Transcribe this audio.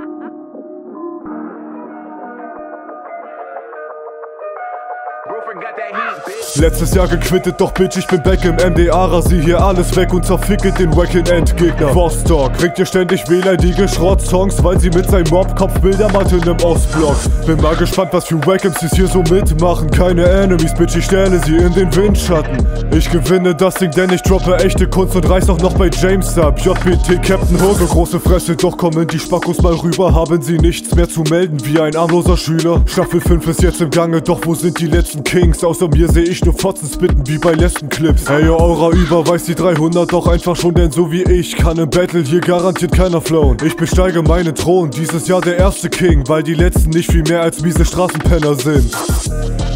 Letztes Jahr gequittet, doch Bitch, ich bin back im MDA. Rasier hier alles weg und zerficke den wacken Endgegner. Vostok bringt dir ständig wehleidige Schrott-Songs, weil sie mit seinem Mob-Kopfbilder matten im Ostblock. Bin mal gespannt, was für Wack MCs hier so mitmachen. Keine Enemies, Bitch, ich stelle sie in den Windschatten. Ich gewinne das Ding, denn ich droppe echte Kunst und reiß auch noch bei James ab. JBT Captain Hook, große Fresse, doch kommen die Spackos mal rüber. Haben sie nichts mehr zu melden, wie ein armloser Schüler. Staffel 5 ist jetzt im Gange, doch wo sind die letzten Kings? Außer mir seh ich nur Fotzen spitten wie bei letzten Clips. Ey, Aura überweist die 300 doch einfach schon, denn so wie ich kann im Battle hier garantiert keiner flown. Ich besteige meinen Thron, dieses Jahr der erste King, weil die letzten nicht viel mehr als miese Straßenpenner sind.